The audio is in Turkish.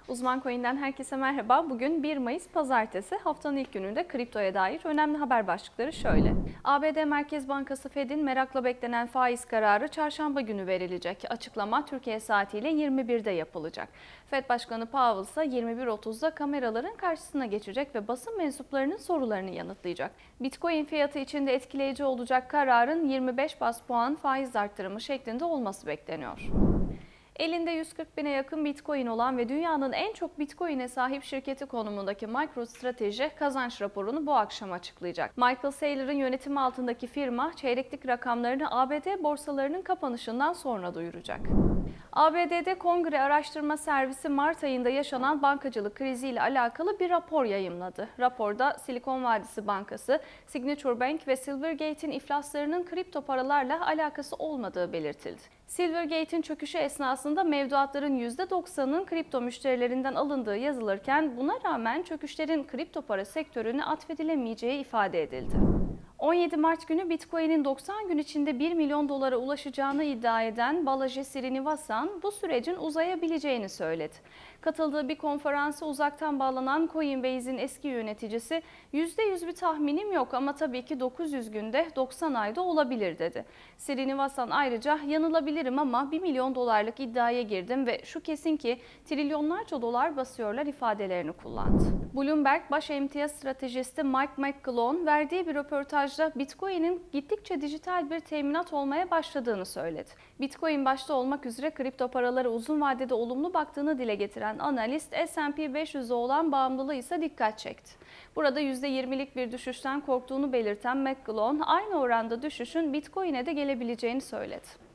Uzman Coin'den herkese merhaba. Bugün 1 Mayıs Pazartesi. Haftanın ilk gününde kriptoya dair önemli haber başlıkları şöyle. ABD Merkez Bankası Fed'in merakla beklenen faiz kararı çarşamba günü verilecek. Açıklama Türkiye saatiyle 21'de yapılacak. Fed Başkanı Powell ise 21.30'da kameraların karşısına geçecek ve basın mensuplarının sorularını yanıtlayacak. Bitcoin fiyatı için de etkileyici olacak kararın 25 bas puan faiz arttırımı şeklinde olması bekleniyor. Elinde 140 bine yakın Bitcoin olan ve dünyanın en çok Bitcoin'e sahip şirketi konumundaki MicroStrategy kazanç raporunu bu akşam açıklayacak. Michael Saylor'ın yönetimi altındaki firma çeyreklik rakamlarını ABD borsalarının kapanışından sonra duyuracak. ABD'de Kongre Araştırma Servisi Mart ayında yaşanan bankacılık kriziyle alakalı bir rapor yayımladı. Raporda Silikon Vadisi Bankası, Signature Bank ve Silvergate'in iflaslarının kripto paralarla alakası olmadığı belirtildi. Silvergate'in çöküşü esnasında mevduatların %90'ının kripto müşterilerinden alındığı yazılırken buna rağmen çöküşlerin kripto para sektörüne atfedilemeyeceği ifade edildi. 17 Mart günü Bitcoin'in 90 gün içinde 1 milyon dolara ulaşacağını iddia eden Balaji Srinivasan bu sürecin uzayabileceğini söyledi. Katıldığı bir konferansa uzaktan bağlanan Coinbase'in eski yöneticisi %100 bir tahminim yok ama tabii ki 900 günde 90 ayda olabilir dedi. Srinivasan ayrıca yanılabilirim ama 1 milyon dolarlık iddiaya girdim ve şu kesin ki trilyonlarca dolar basıyorlar ifadelerini kullandı. Bloomberg baş emtia stratejisti Mike McClellan verdiği bir röportajda Bitcoin'in gittikçe dijital bir teminat olmaya başladığını söyledi. Bitcoin başta olmak üzere kripto paralara uzun vadede olumlu baktığını dile getiren analist S&P 500'e olan bağımlılığı ise dikkat çekti. Burada %20'lik bir düşüşten korktuğunu belirten McClellan aynı oranda düşüşün Bitcoin'e de gelebileceğini söyledi.